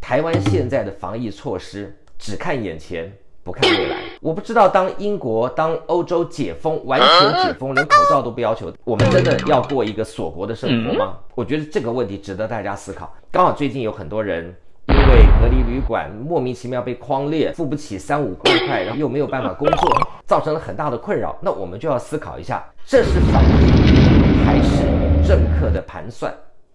台湾现在的防疫措施只看眼前，不看未来。我不知道，当英国、当欧洲解封，完全解封，连口罩都不要求，我们真的要过一个锁国的生活吗？我觉得这个问题值得大家思考。刚好最近有很多人因为隔离旅馆莫名其妙被匡列，付不起3-5万块，然后又没有办法工作，造成了很大的困扰。那我们就要思考一下，这是防疫还是政客的盘算？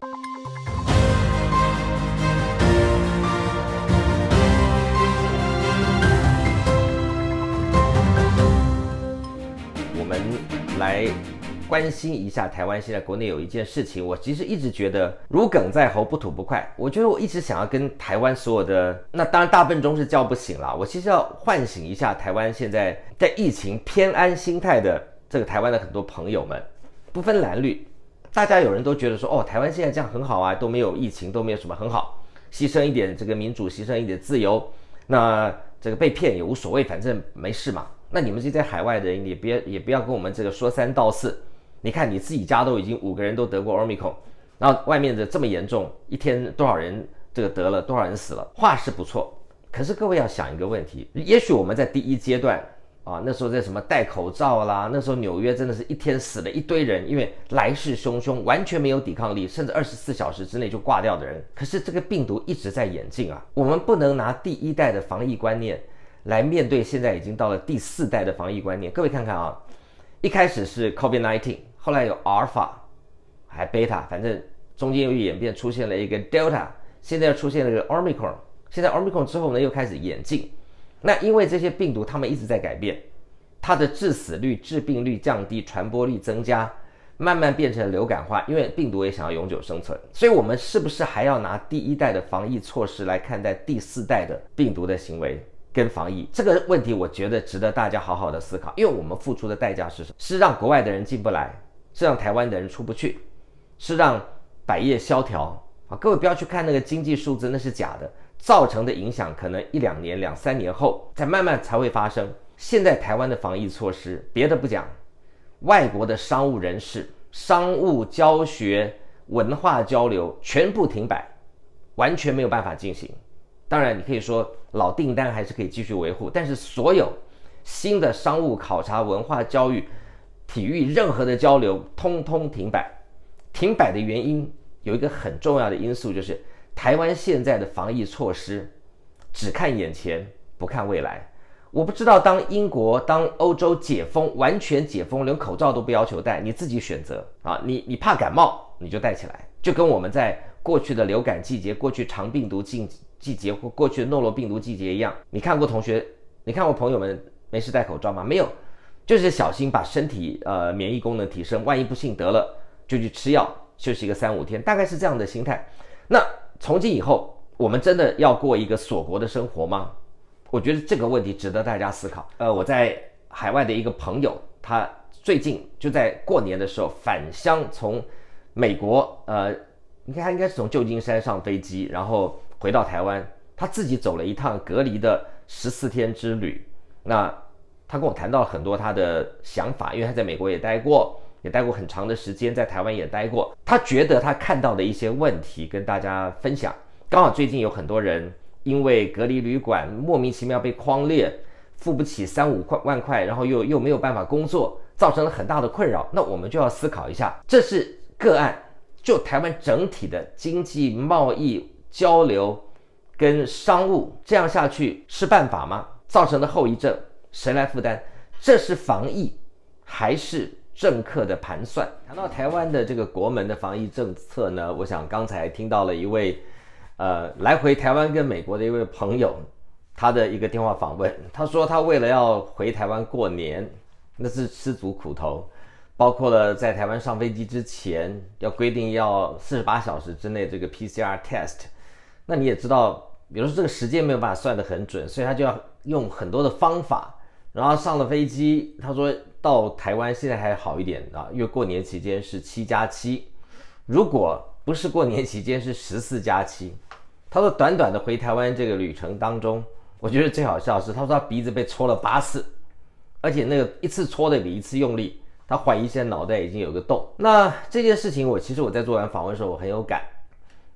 我们来关心一下台湾现在国内有一件事情，我其实一直觉得如鲠在喉，不吐不快。我觉得我一直想要跟台湾所有的，那当然大笨钟是叫不醒啦，我其实要唤醒一下台湾现在在疫情偏安心态的这个台湾的很多朋友们，不分蓝绿，大家有人都觉得说，哦，台湾现在这样很好啊，都没有疫情，都没有什么，很好，牺牲一点这个民主，牺牲一点自由，那这个被骗也无所谓，反正没事嘛。那你们这些海外的人也不要跟我们这个说三道四。你看你自己家都已经5个人都得过 Omicron， 然后外面的这么严重，一天多少人这个得了，多少人死了，话是不错。可是各位要想一个问题，也许我们在第一阶段啊，那时候在什么戴口罩啦，那时候纽约真的是一天死了一堆人，因为来势汹汹，完全没有抵抗力，甚至24小时之内就挂掉的人。可是这个病毒一直在演进啊，我们不能拿第一代的防疫观念来面对现在已经到了第4代的防疫观念。各位看看啊，一开始是 COVID-19， 后来有 Alpha 还 Beta， 反正中间又演变出现了一个 Delta， 现在又出现了一个 Omicron， 现在 Omicron 之后呢又开始演进。那因为这些病毒它们一直在改变，它的致死率、致病率降低，传播率增加，慢慢变成流感化，因为病毒也想要永久生存。所以我们是不是还要拿第一代的防疫措施来看待第4代的病毒的行为跟防疫？这个问题我觉得值得大家好好的思考，因为我们付出的代价是什么？是让国外的人进不来，是让台湾的人出不去，是让百业萧条啊！各位不要去看那个经济数字，那是假的，造成的影响可能1-2年、2-3年后才慢慢才会发生。现在台湾的防疫措施，别的不讲，外国的商务人士、商务教学、文化交流全部停摆，完全没有办法进行。当然你可以说老订单还是可以继续维护，但是所有新的商务考察、文化教育、体育任何的交流通通停摆。停摆的原因有一个很重要的因素，就是台湾现在的防疫措施只看眼前，不看未来。我不知道，当英国、当欧洲解封，完全解封，连口罩都不要求戴，你自己选择啊。你怕感冒，你就戴起来，就跟我们在过去的流感季节、过去肠病毒季节或过去的诺罗病毒季节一样。你看过朋友们没事戴口罩吗？没有，就是小心把身体免疫功能提升，万一不幸得了，就去吃药休息个3-5天，大概是这样的心态。那从今以后，我们真的要过一个锁国的生活吗？我觉得这个问题值得大家思考。我在海外的一个朋友，他最近就在过年的时候返乡，从美国，他应该是从旧金山上飞机，然后回到台湾，他自己走了一趟隔离的14天之旅。那他跟我谈到很多他的想法，因为他在美国也待过很长的时间，在台湾也待过。他觉得他看到的一些问题跟大家分享。刚好最近有很多人因为隔离旅馆莫名其妙被匡列，付不起3-5万块，然后又没有办法工作，造成了很大的困扰。那我们就要思考一下，这是个案，就台湾整体的经济、贸易、交流跟商务，这样下去是办法吗？造成的后遗症谁来负担？这是防疫还是政客的盘算？谈到台湾的这个国门的防疫政策呢，我想刚才听到了一位来回台湾跟美国的一位朋友，他的一个电话访问，他说他为了要回台湾过年，那是吃足苦头，包括了在台湾上飞机之前要规定要48小时之内这个 PCR test。 那你也知道，比如说这个时间没有办法算得很准，所以他就要用很多的方法，然后上了飞机，他说到台湾现在还好一点啊，因为过年期间是7+7，如果不是过年期间是14+7。他说短短的回台湾这个旅程当中，我觉得最好笑的是，他说他鼻子被戳了8次，而且那个一次戳的比一次用力，他怀疑现在脑袋已经有个洞。那这件事情其实我在做完访问的时候我很有感，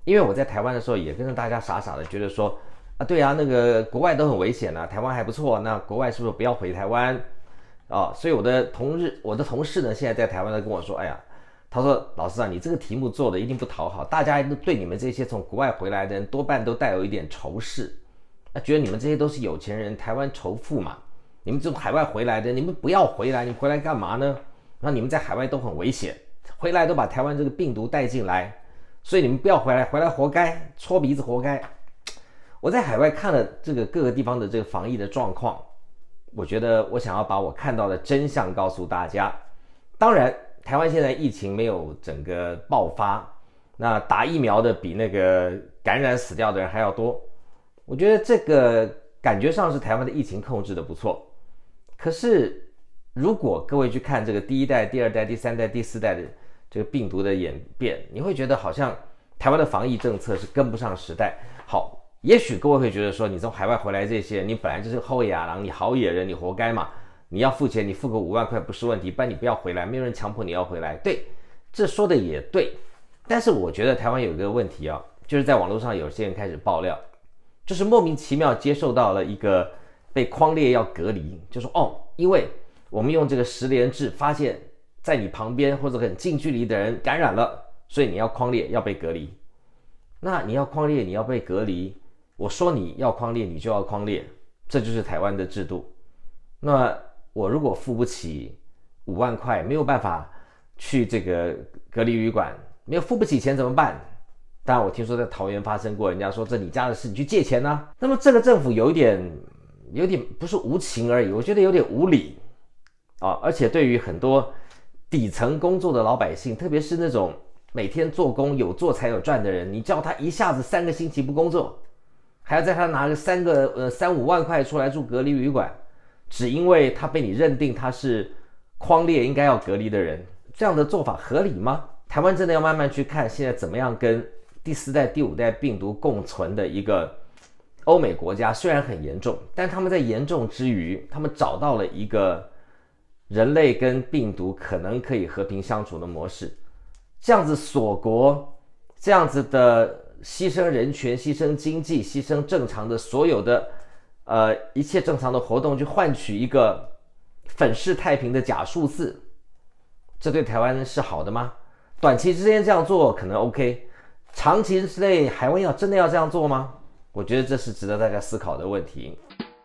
因为我在台湾的时候也跟着大家傻傻的觉得说，啊，对啊，那个国外都很危险啊，台湾还不错，那国外是不是不要回台湾？所以我的同事呢，现在在台湾呢跟我说，哎呀，他说老师啊，你这个题目做的一定不讨好，大家都对你们这些从国外回来的人多半都带有一点仇视，觉得你们这些都是有钱人，台湾仇富嘛，你们这种海外回来的，你们不要回来，你们回来干嘛呢？那你们在海外都很危险，回来都把台湾这个病毒带进来，所以你们不要回来，回来活该，戳鼻子活该。我在海外看了这个各个地方的这个防疫的状况，我觉得我想要把我看到的真相告诉大家。当然，台湾现在疫情没有整个爆发，那打疫苗的比那个感染死掉的人还要多。我觉得这个感觉上是台湾的疫情控制的不错。可是，如果各位去看这个第一代、第二代、第三代、第四代的这个病毒的演变，你会觉得好像台湾的防疫政策是跟不上时代。好。也许各位会觉得说，你从海外回来这些人，你本来就是后野狼，你好野人，你活该嘛！你要付钱，你付个5万块不是问题，不然你不要回来，没有人强迫你要回来。对，这说的也对。但是我觉得台湾有一个问题啊，就是在网络上有些人开始爆料，就是莫名其妙接受到了一个被匡列要隔离，就说因为我们用这个实联制发现，在你旁边或者很近距离的人感染了，所以你要匡列要被隔离。那你要匡列，你要被隔离。我说你要匡列，你就要匡列，这就是台湾的制度。那我如果付不起5万块，没有办法去这个隔离旅馆，没有付不起钱怎么办？当然，我听说在桃园发生过，人家说这你家的事，你去借钱啊。那么这个政府有点不是无情而已，我觉得有点无理而且对于很多底层工作的老百姓，特别是那种每天做工有做才有赚的人，你叫他一下子3个星期不工作，还要在他拿个3-5万块出来住隔离旅馆，只因为他被你认定他是匡列应该要隔离的人，这样的做法合理吗？台湾真的要慢慢去看现在怎么样跟第4代、第5代病毒共存的一个欧美国家，虽然很严重，但他们在严重之余，他们找到了一个人类跟病毒可能可以和平相处的模式。这样子锁国，这样子的牺牲人权、牺牲经济、牺牲正常的所有的一切正常的活动，去换取一个粉饰太平的假数字，这对台湾是好的吗？短期之间这样做可能 OK， 长期之内海湾真的要这样做吗？我觉得这是值得大家思考的问题。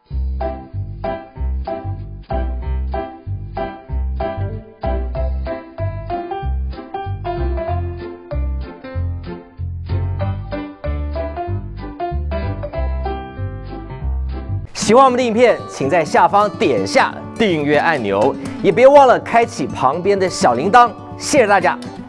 喜欢我们的影片，请在下方点下订阅按钮，也别忘了开启旁边的小铃铛。谢谢大家。